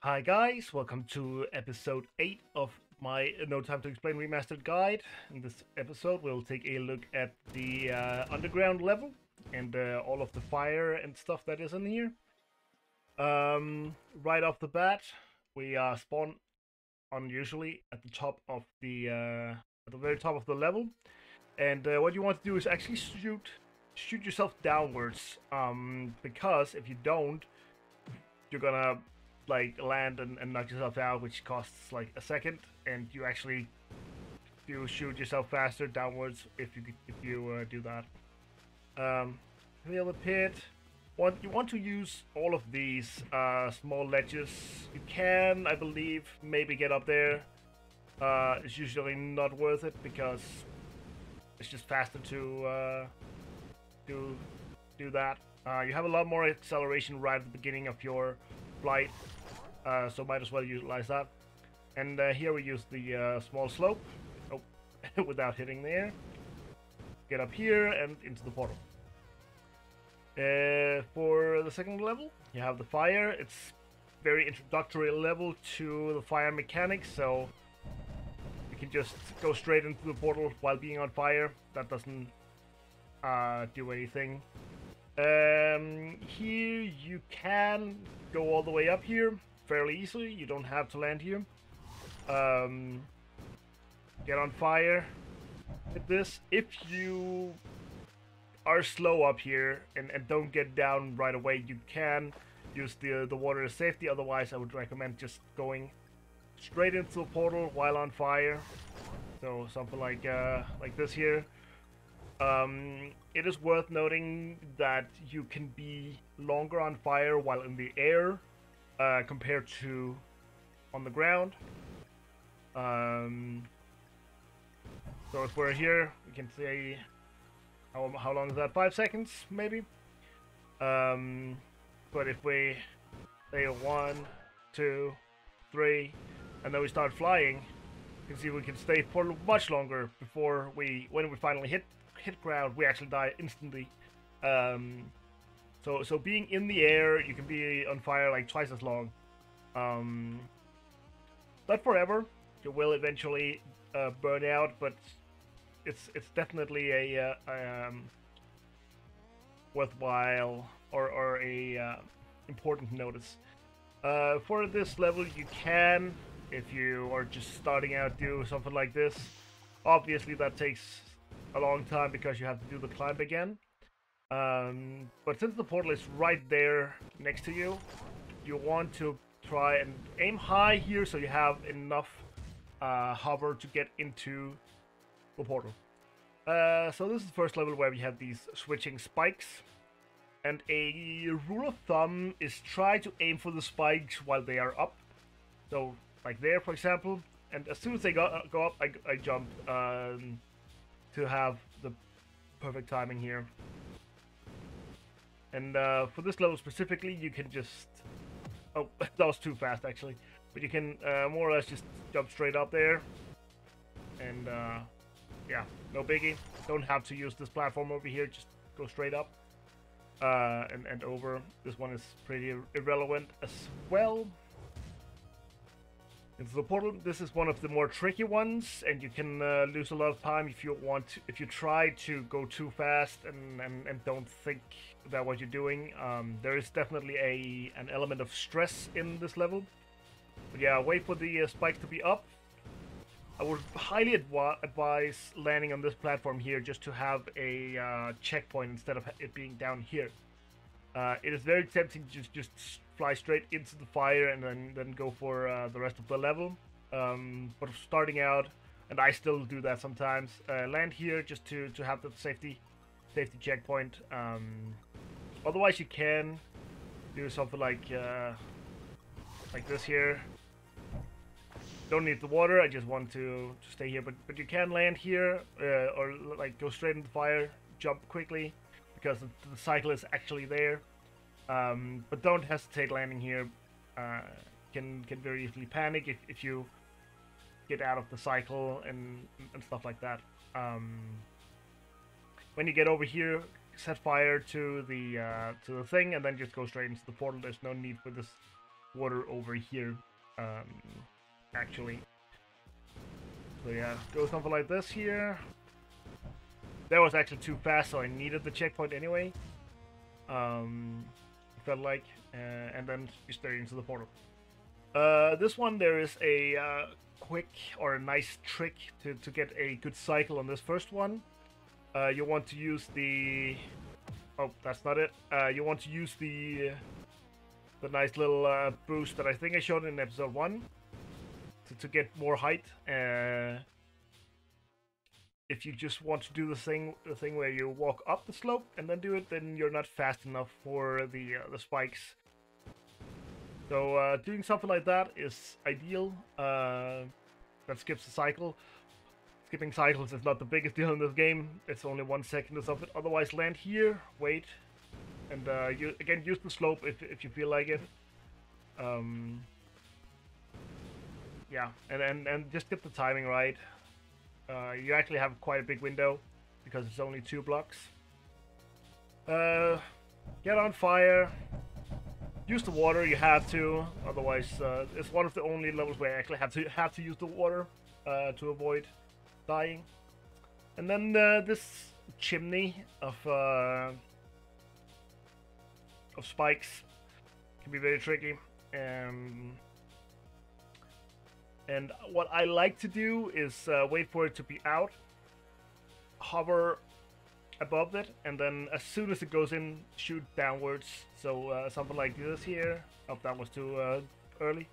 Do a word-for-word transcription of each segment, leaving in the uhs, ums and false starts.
Hi guys, welcome to episode eight of my No Time to Explain Remastered guide. In this episode we'll take a look at the uh, underground level and uh, all of the fire and stuff that is in here. Um, right off the bat, we uh, spawn unusually at the top of the uh, at the very top of the level, and uh, what you want to do is actually shoot shoot yourself downwards. Um, because if you don't, you're gonna like land and, and knock yourself out, which costs like a second, and you actually do shoot yourself faster downwards if you if you uh, do that. Um, Feel the pit. Want you want to use all of these uh, small ledges. You can, I believe, maybe get up there. Uh, it's usually not worth it because it's just faster to uh, do do that. Uh, you have a lot more acceleration right at the beginning of your flight, uh, so might as well utilize that. And uh, here we use the uh, small slope, oh, without hitting the air. Get up here and into the portal. Uh, for the second level, you have the fire. It's very introductory level to the fire mechanics, so you can just go straight into the portal while being on fire. That doesn't uh, do anything. Um, here you can go all the way up here fairly easily. You don't have to land here. Um, get on fire with this. If you are slow up here and, and don't get down right away, you can use the the water as safety. Otherwise, I would recommend just going straight into the portal while on fire. So something like uh, like this here. Um, it is worth noting that you can be longer on fire while in the air uh, compared to on the ground. Um, so if we're here, we can say how, how long is that? Five seconds, maybe. Um, but if we say one, two, three, and then we start flying, you can see we can stay for much longer before we, when we finally hit hit ground, we actually die instantly. Um, so so being in the air, you can be on fire like twice as long. Um, not forever. You will eventually uh, burn out, but it's it's definitely a uh, um, worthwhile or or a uh, important notice. Uh, for this level, you can, if you are just starting out, do something like this. Obviously, that takes a long time because you have to do the climb again. Um, but since the portal is right there next to you, you want to try and aim high here so you have enough uh, hover to get into the portal. Uh, so this is the first level where we have these switching spikes. And a rule of thumb is try to aim for the spikes while they are up. So like there, for example. And as soon as they go, uh, go up, I, I jump. Um, to have the perfect timing here. And uh, for this level specifically, you can just... Oh, that was too fast actually. But you can uh, more or less just jump straight up there. And uh, yeah, no biggie. Don't have to use this platform over here, just go straight up. Uh, and, and over. This one is pretty irrelevant as well. Into the portal. This is one of the more tricky ones, and you can uh, lose a lot of time if you want to, if you try to go too fast and, and, and don't think about what you're doing. Um, there is definitely a an element of stress in this level. But yeah, wait for the uh, spikes to be up. I would highly advi advise landing on this platform here just to have a uh, checkpoint instead of it being down here. Uh, it is very tempting to just, just fly straight into the fire and then, then go for uh, the rest of the level. Um, but starting out, and I still do that sometimes, uh, land here just to, to have the safety safety checkpoint. Um, otherwise you can do something like uh, like this here. Don't need the water, I just want to, to stay here, but, but you can land here uh, or like go straight into the fire, jump quickly, because the, the cycle is actually there. Um, but don't hesitate landing here. Uh, can can very easily panic if, if you get out of the cycle and and stuff like that. Um, when you get over here, set fire to the uh, to the thing, and then just go straight into the portal. There's no need for this water over here, um, actually. So yeah, go something like this here. That was actually too fast, so I needed the checkpoint anyway. Um, felt like, uh, and then you straight into the portal. Uh, this one, there is a uh, quick or a nice trick to, to get a good cycle on this first one. Uh, you want to use the... Oh, that's not it. Uh, you want to use the the nice little uh, boost that I think I showed in episode one to, to get more height. Uh, if you just want to do the thing, the thing where you walk up the slope and then do it, then you're not fast enough for the uh, the spikes. So uh, doing something like that is ideal. Uh, that skips the cycle. Skipping cycles is not the biggest deal in this game. It's only one second or something. Otherwise, land here, wait, and uh, you again use the slope if if you feel like it. Um, yeah, and and and just get the timing right. Uh, you actually have quite a big window because it's only two blocks. Uh, get on fire. Use the water. You have to. Otherwise, uh, it's one of the only levels where I actually have to have to use the water uh, to avoid dying. And then uh, this chimney of uh, of spikes can be very tricky. Um, and what I like to do is uh, wait for it to be out, hover above it, and then as soon as it goes in, shoot downwards. So uh, something like this here. Oh, that was too uh, early.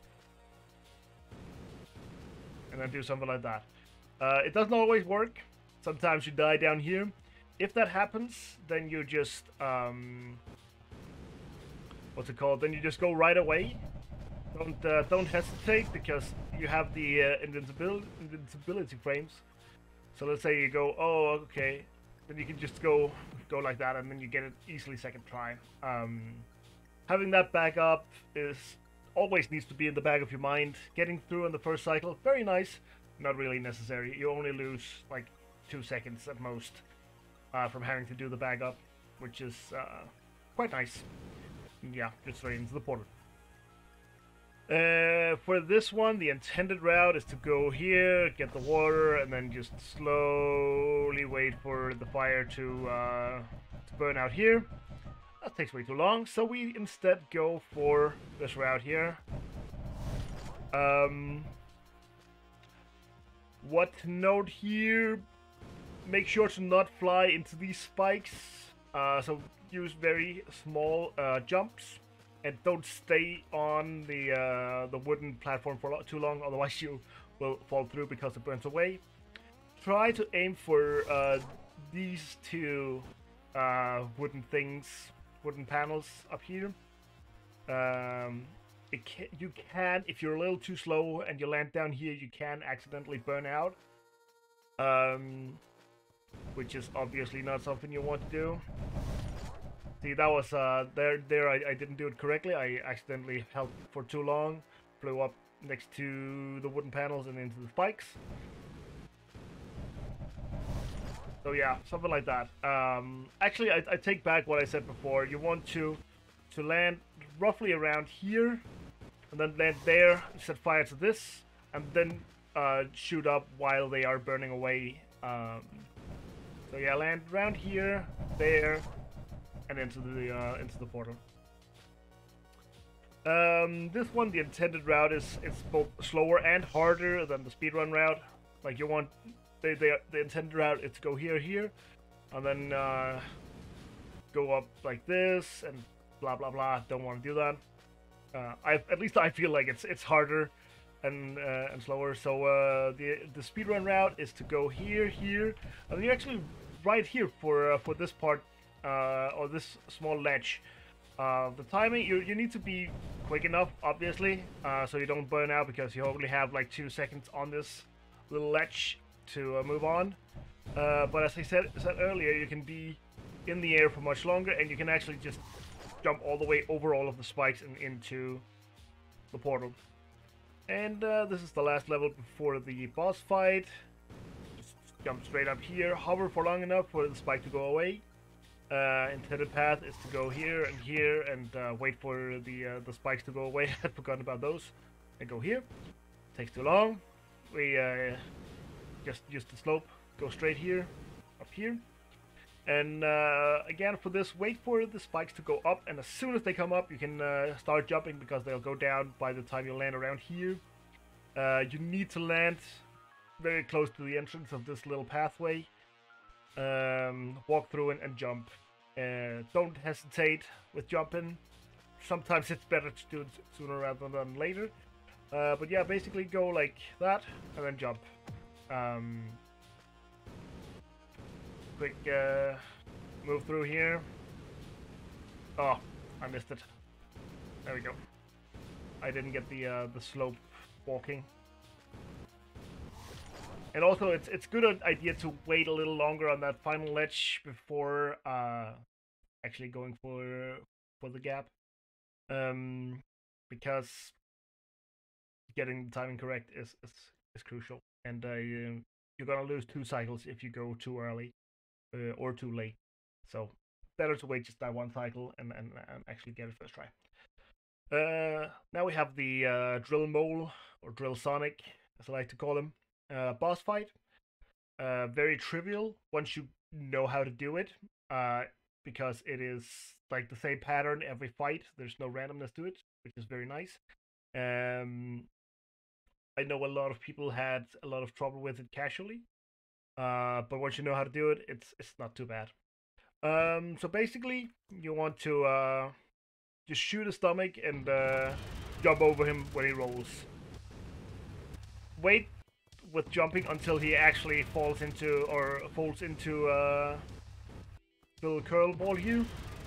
And then do something like that. Uh, it doesn't always work. Sometimes you die down here. If that happens, then you just um, what's it called? Then you just go right away. Don't uh, don't hesitate, because you have the uh, invincibility invincibility frames. So let's say you go, oh, okay, then you can just go go like that, and then you get it easily second try. Um, having that backup is always needs to be in the back of your mind. Getting through on the first cycle, very nice. Not really necessary. You only lose like two seconds at most uh, from having to do the backup, which is uh, quite nice. Yeah, just straight into the portal. Uh, for this one, the intended route is to go here, get the water, and then just slowly wait for the fire to, uh, to burn out here. That takes way too long, so we instead go for this route here. Um, what to note here, make sure to not fly into these spikes, uh, so use very small uh, jumps. And don't stay on the uh, the wooden platform for too long, otherwise you will fall through because it burns away. Try to aim for uh, these two uh, wooden things, wooden panels up here. Um, it can, you can, if you're a little too slow and you land down here, you can accidentally burn out. Um, which is obviously not something you want to do. See, that was, uh, there, there I, I didn't do it correctly. I accidentally held for too long, flew up next to the wooden panels and into the spikes. So yeah, something like that. Um, actually, I, I take back what I said before. You want to, to land roughly around here, and then land there, set fire to this, and then uh, shoot up while they are burning away. Um, so yeah, land around here, there, and into the uh, into the portal. Um, this one, the intended route is it's both slower and harder than the speedrun route. Like you want, they they the intended route is to go here here, and then uh, go up like this and blah blah blah. Don't want to do that. Uh, I at least I feel like it's it's harder and uh, and slower. So uh, the the speedrun route is to go here here, and you're actually right here for uh, for this part. Uh, or this small ledge. Uh, the timing, you, you need to be quick enough, obviously, uh, so you don't burn out, because you only have like two seconds on this little ledge to uh, move on. Uh, but as I said, said earlier, you can be in the air for much longer, and you can actually just jump all the way over all of the spikes and into the portal. And uh, this is the last level before the boss fight. Just jump straight up here, hover for long enough for the spike to go away. Uh, intended path is to go here and here and uh, wait for the uh, the spikes to go away. I'd forgotten about those. And go here. Takes too long. We uh, just use the slope. Go straight here, up here. And uh, again for this, wait for the spikes to go up. And as soon as they come up, you can uh, start jumping because they'll go down by the time you land around here. Uh, you need to land very close to the entrance of this little pathway. Um, walk through it and jump. Uh, don't hesitate with jumping. Sometimes it's better to do it sooner rather than later. Uh, but yeah, basically go like that and then jump. Um, quick uh, move through here. Oh, I missed it. There we go. I didn't get the uh, the slope walking. And also, it's it's good idea to wait a little longer on that final ledge before uh, actually going for for the gap, um, because getting the timing correct is is, is crucial. And uh, you're gonna lose two cycles if you go too early uh, or too late. So better to wait just that one cycle and and, and actually get it first try. Uh, now we have the uh, Drill Mole or Drill Sonic, as I like to call him. Uh, boss fight, uh, very trivial once you know how to do it, uh, because it is like the same pattern every fight. There's no randomness to it, which is very nice. Um, I know a lot of people had a lot of trouble with it casually, uh, but once you know how to do it, it's it's not too bad. Um, so basically, you want to uh, just shoot his stomach and uh, jump over him when he rolls. Wait with jumping until he actually falls into or falls into uh, the little curl ball here.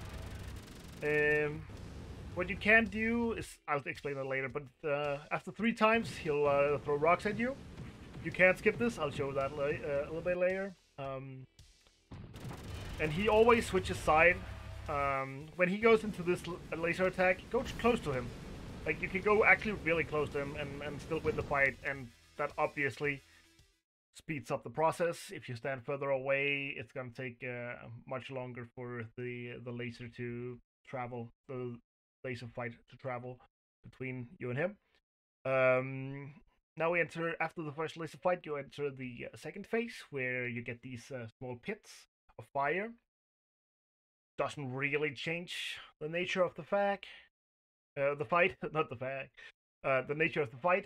Um, what you can do is, I'll explain that later, but uh, after three times he'll uh, throw rocks at you. You can't skip this, I'll show that uh, a little bit later. Um, and he always switches side. Um, when he goes into this laser attack, go close to him. Like, you can go actually really close to him and, and still win the fight, and that obviously speeds up the process. If you stand further away, it's gonna take uh, much longer for the the laser to travel, the laser fight to travel between you and him. Um, now we enter, after the first laser fight, you enter the uh, second phase, where you get these uh, small pits of fire. Doesn't really change the nature of the fact, uh, the fight, not the fact, uh, the nature of the fight.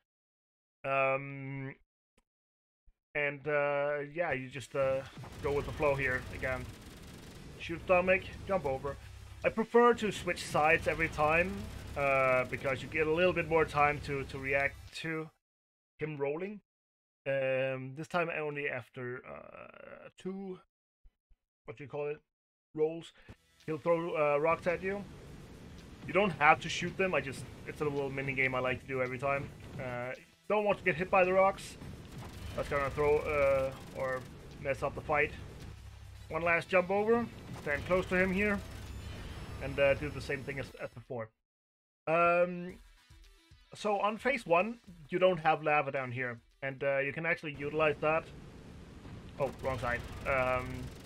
Um, and uh, yeah, you just uh, go with the flow here again. Shoot stomach, jump over. I prefer to switch sides every time uh, because you get a little bit more time to, to react to him rolling. Um, this time only after uh, two, what do you call it, rolls. He'll throw uh, rocks at you. You don't have to shoot them. I just, it's a little mini game I like to do every time. Uh, Don't want to get hit by the rocks. That's gonna throw uh, or mess up the fight. One last jump over, stand close to him here, and uh, do the same thing as, as before. Um, so on phase one, you don't have lava down here, and uh, you can actually utilize that. Oh, wrong side. Um,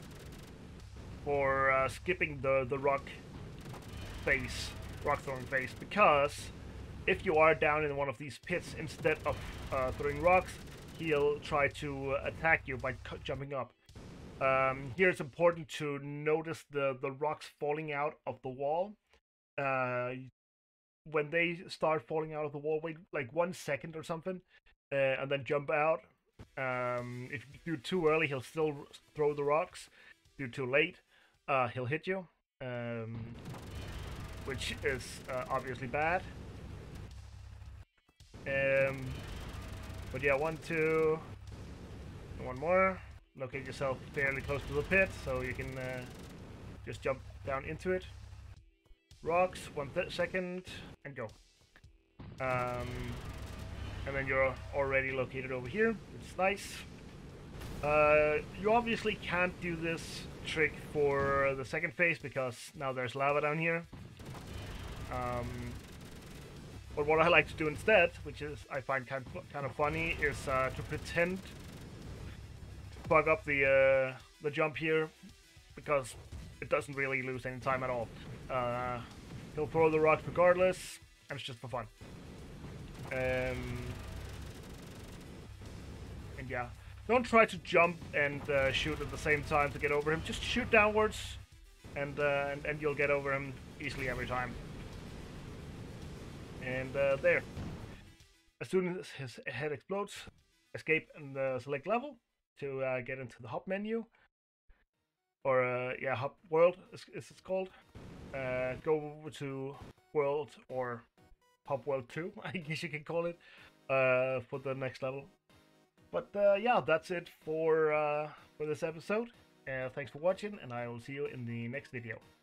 for uh, skipping the the rock phase, rock throwing phase, because if you are down in one of these pits, instead of uh, throwing rocks, he'll try to attack you by jumping up. Um, here it's important to notice the, the rocks falling out of the wall. Uh, when they start falling out of the wall, wait like one second or something, uh, and then jump out. Um, if you do too early, he'll still throw the rocks. If you do too late, uh, he'll hit you, um, which is uh, obviously bad. Um, but yeah, one, two, one more. Locate yourself fairly close to the pit, so you can uh, just jump down into it. Rocks, one th second, and go. Um, and then you're already located over here, which is nice. Uh, you obviously can't do this trick for the second phase, because now there's lava down here. Um, But what I like to do instead, which is I find kind of, kind of funny, is uh, to pretend to bug up the uh, the jump here, because it doesn't really lose any time at all. Uh, he'll throw the rocks regardless, and it's just for fun. Um, and yeah, don't try to jump and uh, shoot at the same time to get over him. Just shoot downwards, and, uh, and, and you'll get over him easily every time. And uh, there. As soon as his head explodes, escape and uh, select level to uh, get into the hub menu. Or, uh, yeah, hub world is, is it's called. Uh, go over to world or hub world two, I guess you can call it, uh, for the next level. But uh, yeah, that's it for, uh, for this episode. Uh, thanks for watching, and I will see you in the next video.